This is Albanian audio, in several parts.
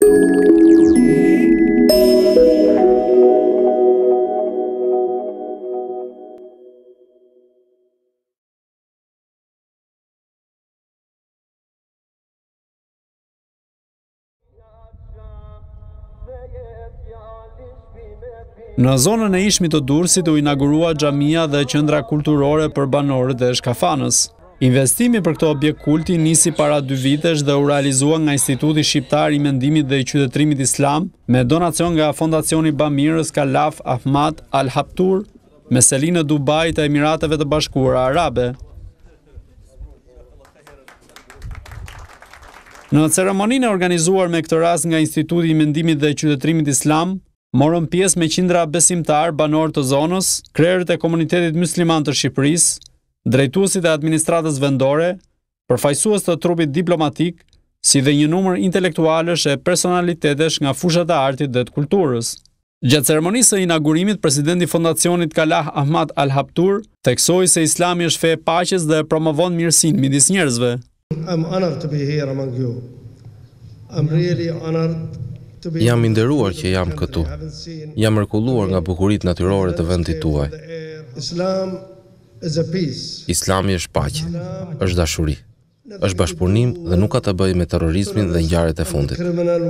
Në zonën e ishmit të Durrësit u inaugurua xhamia dhe qendra kulturore për banorët e Shkafanës. Investimi për këtë objekt kulti nisi para 2 vitesh dhe u realizua nga Instituti Shqiptar i Mendimit dhe i Qytetërimit Islam me donacion nga Fondacioni Bamirës Kalaf Ahmad Al Haptur me seli në Dubai të Emirateve të Bashkuara Arabe. Në ceremoninë e organizuar me këtë rast nga Instituti i Mendimit dhe i Qytetërimit Islam, morën pjesë me qindra besimtar banor të zonës, krerët e komunitetit musliman të Shqipërisë, drejtuesit e administratës vendore, përfaqësues të trupit diplomatik, si dhe një numër intelektualësh e personalitetesh nga fushat e artit dhe të kulturës. Gjatë ceremonisë së inaugurimit, presidenti i Fondacionit Kalah Ahmad Al Haptur theksoi se Islami është fe e paqes dhe promovon mirësinë midis njerëzve. I'm honored to be here among you. I'm really honored. Jam i nderuar që jam këtu. Jam mrekulluar nga bukuritë natyrore të vendit tuaj. Islami është paqe, është dashuri, është bashkëpunim dhe nuk ka të bëjë me terrorizmin dhe ngjarjet e fundit.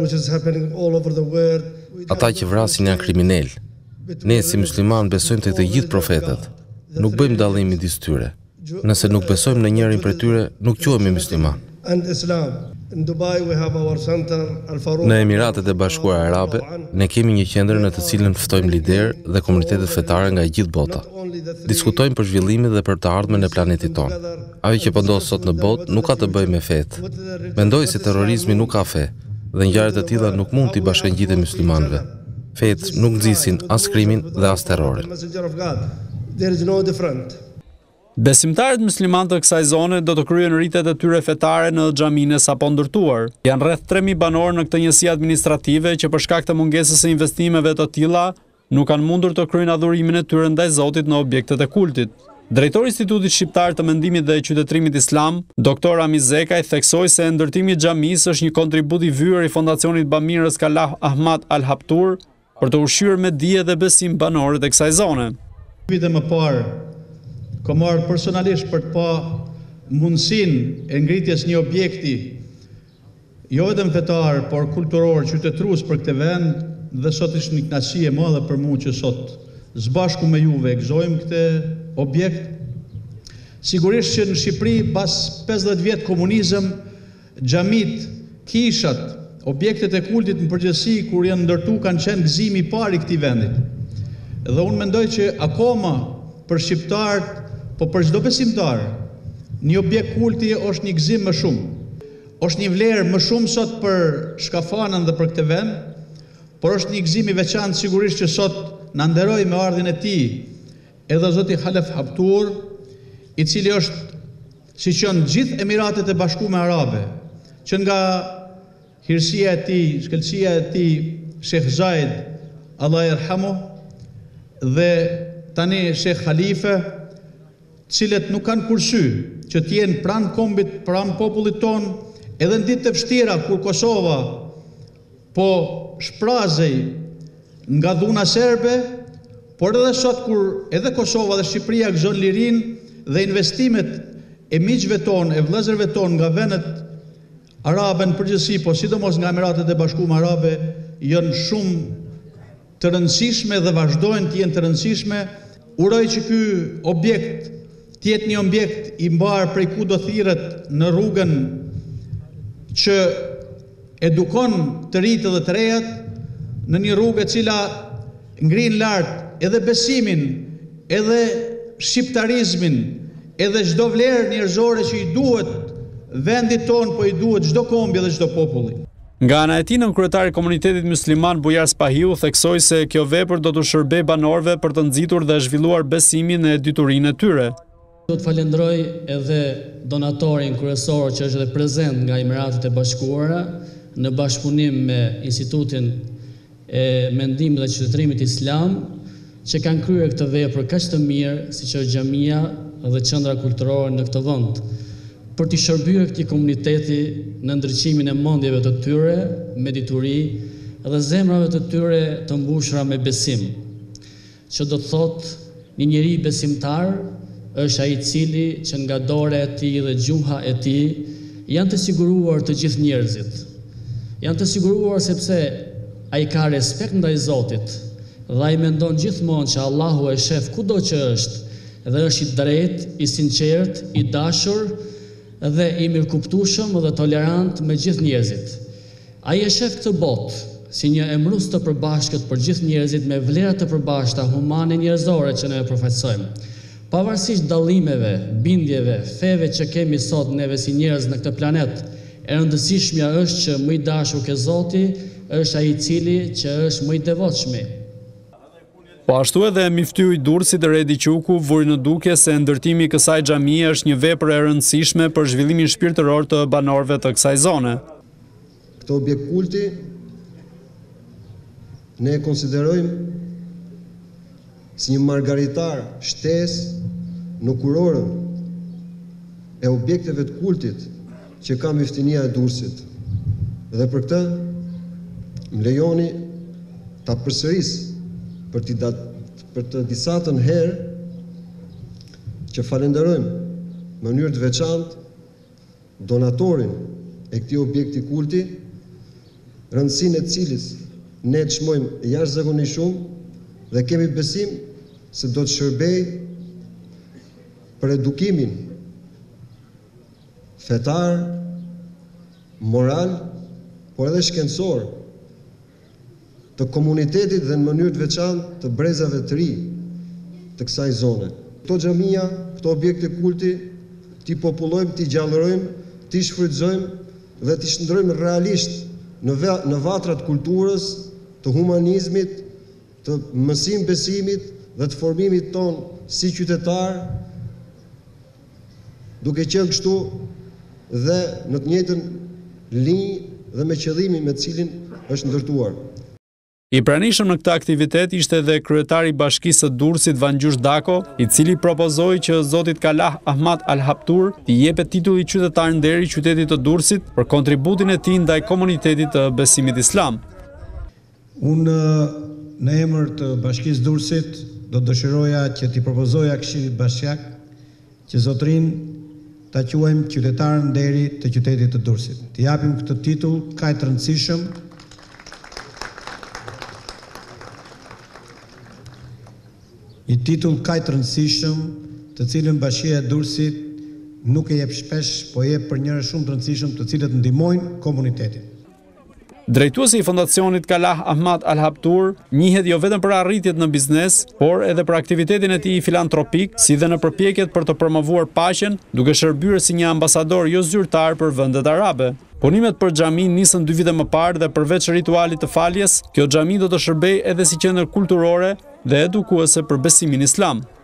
Ata që vrasin janë kriminal. Ne si musliman besojmë te të gjithë profetët. Nuk bëjmë dallim midis tyre. Nëse nuk besojmë në njërin prej tyre, nuk quhemi musliman. Në Emiratet e Bashkuara Arabe, ne kemi një qendër në të cilën ftojmë liderë dhe komunitetet fetare nga e gjithë bota. Diskutojmë për zhvillimin dhe për të ardhmen e planetit tonë. Ajo që po ndodh sot në botë nuk ka të bëjë me fetë. Mendoj se terrorizmi nuk ka fe dhe ngjarjet e tilla nuk mund t'i bashkangjitet muslimanëve. Fetë nuk nxisin as krimin dhe as terrorin. Besimtarët musliman të kësaj zone do të kryen ritet e tyre fetare në xhaminë e sapo ndërtuar. Janë rreth 3000 banor në këtë njësi administrative që për shkak të mungesës së investimeve të tilla nuk kanë mundur të kryejnë adhurimin e tyre ndaj Zotit në objektet e kultit. Drejtori i Institutit Shqiptar të Mendimit dhe Qytetërimit Islam, Dr. Ramiz Zekaj, theksoi se ndërtimi i xhamisë është një kontribut i vyer i Fondacionit Bamirës Kalah Ahmad Al Haptur për të ushqyer me dije dhe besim banorët e kësaj zone. Vite më parë kam marrë personalisht për të pa mundësinë e ngritjes një objekti jo vetëm fetar, por kulturor, qytetërues për këtë vend dhe sot është një kënaqësi e madhe për mua që sot së bashku me juve e gëzojmë këtë objekt. Sigurisht që në Shqipëri pas 50 vjet komunizëm, xhamit, kishat, objektet e kultit në përgjithësi kur janë ndërtu kanë qenë gëzimi i parë i këtij vendit. Dhe unë mendoj që akoma për shqiptarët, po për çdo besimtar, një objekt kulti është një gëzim më shumë. Është një vlerë më shumë sot për Shkafanën dhe për këtë vend, por është një gëzim i veçantë sigurisht që sot na nderoi me ardhin e tij edhe zoti Khalaf Haptur, i cili është siç janë gjithë Emiratet e Bashkuara Arabe, që nga hirësia e tij, shkëlqësia e tij Sheikh Zayed, Allah yerhamu, dhe tani Sheikh Khalife, cilët nuk kanë kursy që t'jenë pranë kombit, pranë popullit ton, edhe në ditë të vështira kur Kosova po shprazej nga dhuna serbe, por edhe sot kur edhe Kosova dhe Shqipëria gëzon lirinë dhe investimet e miqve ton, e vëllezërve ton nga vendet arabe në përgjithësi, po sidomos nga Emiratet e Bashkuara Arabe, janë shumë të rëndësishme dhe vazhdojnë të jenë të rëndësishme. Uroj që ky objekt të jetë një objekt i mbar prej kudo thirret në rrugën që edukon të rinjtë dhe të rejat në një rrugë e cila ngrin lart edhe besimin, edhe shqiptarizmin, edhe çdo vlerë njerëzore që i duhet vendit ton, po i duhet çdo kombi dhe çdo populli. Nga ana e tij, kryetari i komunitetit musliman Bujar Spahiu theksoi se kjo vepër do të shërbejë banorëve për të nxitur dhe zhvilluar besimin e diturinë e tyre. Do të falenderoj edhe donatorin kryesor që është edhe prezent nga Emiratet e Bashkuara në bashkëpunim me Institutin e Mendimit dhe Qytetërimit Islam, që kanë kryer këtë vepër kaq të mirë siç është xhamia dhe qendra kulturore në këtë vend. për t'i shërbyer këtij komuniteti në ndriçimin e mendjeve të tyre me dituri dhe zemrave të tyre të mbushura me besim, që do të thotë një njeri besimtar është ai i cili që nga dora e tij dhe gjuha e tij janë të siguruar të gjithë njerëzit. Janë të siguruar sepse ai ka respekt ndaj Zotit dhe ai mendon gjithmonë që Allahu e shef kudo që është dhe është i drejtë, i sinqert, i dashur dhe i mirëkuptueshëm dhe tolerant me gjithë njerëzit. Ai e shef këtë botë si një emërus të përbashkët për gjithë njerëzit me vlera të përbashkëta humane njerëzore që ne e përfaqësojmë. Pavarësisht dallimeve, bindjeve, feve që kemi sot neve si njerëz në këtë planet, e rëndësishmja është që më i dashur ke Zoti është ai i cili që është më i devotshëm. Po ashtu edhe Miftyi i Durrësit Redi Quku vuri në duke se ndërtimi i kësaj xhamie është një vepër e rëndësishme për zhvillimin shpirtëror të banorëve të kësaj zone. Këtë objekt kulti ne e konsiderojmë si një margaritar shtesë në kurorën e objekteve të kultit që ka Miftinia e Durrësit. Dhe për këtë më lejoni ta përsëris për të disatën herë që falenderojmë në mënyrë të veçantë donatorin e këtij objekti kulti, rëndësinë e cilis ne çmojmë jashtëzakonisht shumë dhe kemi besim se do të shërbejë për edukimin fetar, moral, por edhe shkencor të komunitetit dhe në mënyrë të veçantë të brezave të ri të kësaj zone. Këto xhamia, këto objekte kulti, t'i popullojmë, t'i gjallërojmë, t'i shfrytëzojmë dhe t'i shndrojmë realisht në vatrat kulturës, të humanizmit, të mësim besimit dhe të formimit ton si qytetar, duke qenë kështu dhe në të njëjtën linjë dhe me qëllimin me cilin është ndërtuar. I pranishëm në këtë aktivitet ishte edhe kryetari i Bashkisë së Durrësit Vangjush Dako, i cili propozoi që Zotit Kalah Ahmad Al Haptur t'i jepet titulli qytetar nderi qytetit të Durrësit për kontributin e tij ndaj komunitetit të besimit islam. Unë në emër të Bashkisë Durrësit do dëshiroja që t'i propozoja Këshillit Bashkiak që zotrin ta quajmë qytetar nderi të qytetit të Durrësit. T'i japim këtë titull kaq të rëndësishëm një titull kaq të rëndësishëm, të cilën Bashkia e Durrësit nuk e jep shpesh, po jep për njerëz shumë të rëndësishëm, të cilët ndihmojnë komunitetin. Drejtuesi i fondacionit Kalah Ahmad Al Haptur njihet jo vetëm për arritjet në biznes, por edhe për aktivitetin e tij filantropik, si dhe në përpjekjet për të promovuar paqen, duke shërbyer si një ambasador jo zyrtar për vendet arabe. Punimet për xhamin nisën 2 vite më parë dhe përveç ritualit të faljes, kjo xhami do të shërbejë edhe si qendër kulturore dhe edukuese për besimin islam.